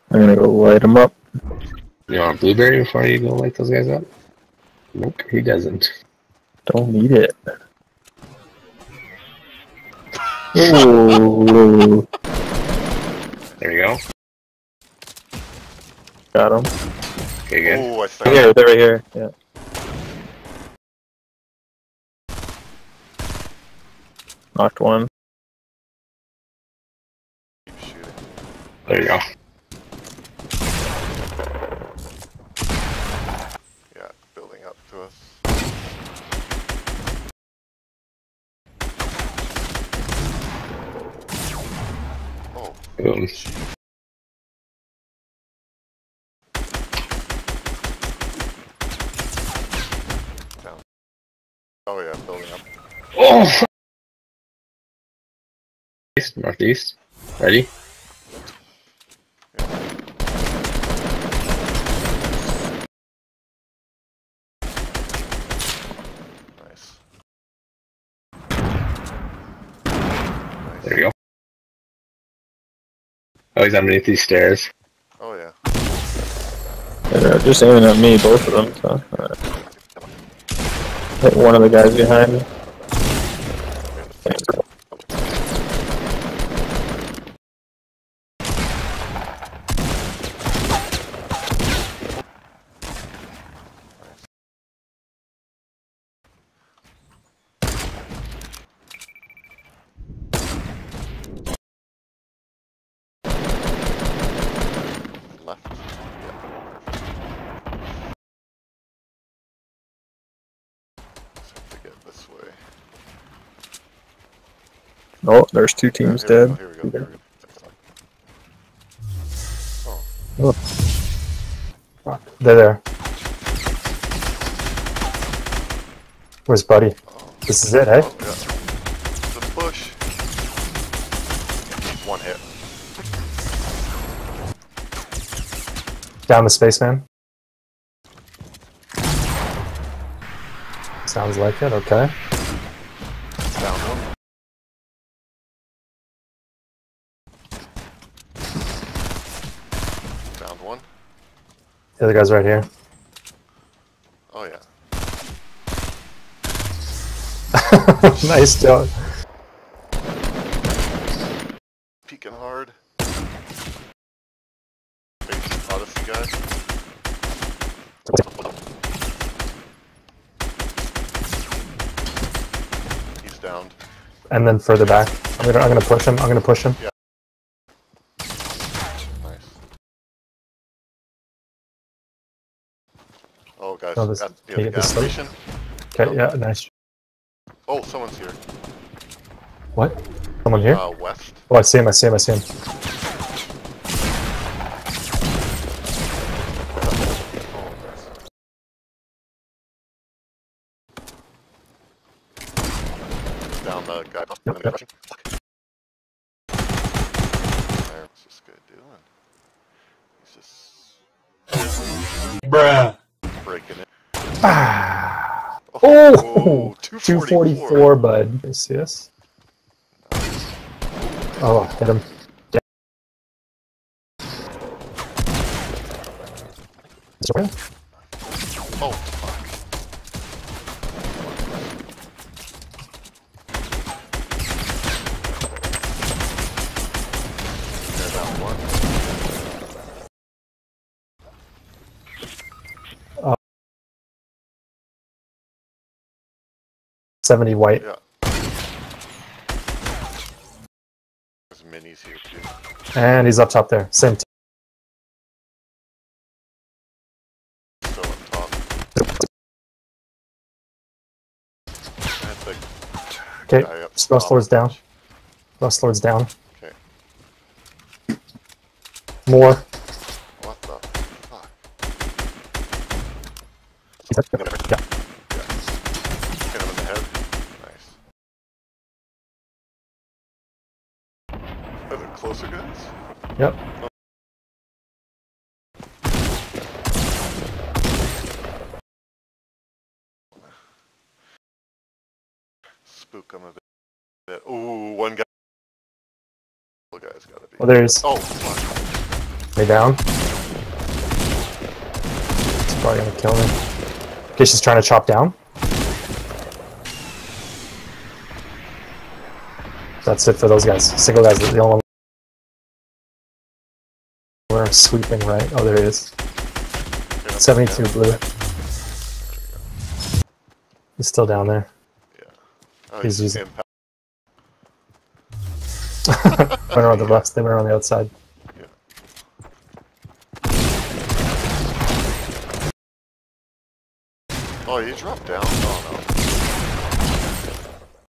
I'm gonna go light him up. You want a blueberry before you go light those guys up? Nope, he doesn't. Don't need it. Ooh. There you go. Got him. Okay, good. Oh, I found Here, they're right here. Yeah. Knocked one. Keep shooting. There you go. Yeah, building up to us. Oh, Boom. down. Oh yeah, building up. Oh! East, northeast. Ready? Nice. There you go. Oh, he's underneath these stairs. Oh yeah. They're just aiming at me, both of them. So. Hit one of the guys behind me. Left. Just have to get this way. Oh, there's two teams Here dead. we go, here we go. Oh. Fuck. They're there. Where's Buddy? Oh. This is it, eh? Oh, yeah. The bush. One hit. Down the spaceman. Sounds like it, okay. Down one. Down one. The other guy's right here. Oh yeah. Nice job. Peeking hard. Base Odyssey guy. He's downed. And then further back. I'm gonna push him. I'm gonna push him. Yeah. Nice. Oh guys, Oh, this- at can you the get gas this through? station. Okay, yeah, nice. Oh, someone's here. What? Someone here? West. Oh, I see him, I see him, I see him. Oh, nice. Down the guy. Yep. Fuck. What's this guy doing? He's just Bruh. breaking it. Ah. Oh, 244, bud. You see this? Oh, hit him. It's okay. Oh, fuck. Okay, down one. 70 white. Yeah. There's minis here too. And he's up top there. Same team. Still up top. That's the Okay, guy up Rust top. Lord's down. Rust Lord's down. Okay. More. What the fuck? Yeah. Hit him in the head. Nice. Are there closer guys? Yep. Spook him a bit. Ooh, one guy. One guy's gotta be. Well, there's. Oh, fuck. Me down. He's probably gonna kill me. Okay, she's trying to chop down. That's it for those guys. Single guys, the only one. We're sweeping right. Oh, there he is. 72 blue. He's still down there. Oh, He's using. impact. Went around the rest. They went around the outside. Oh, you dropped down? Oh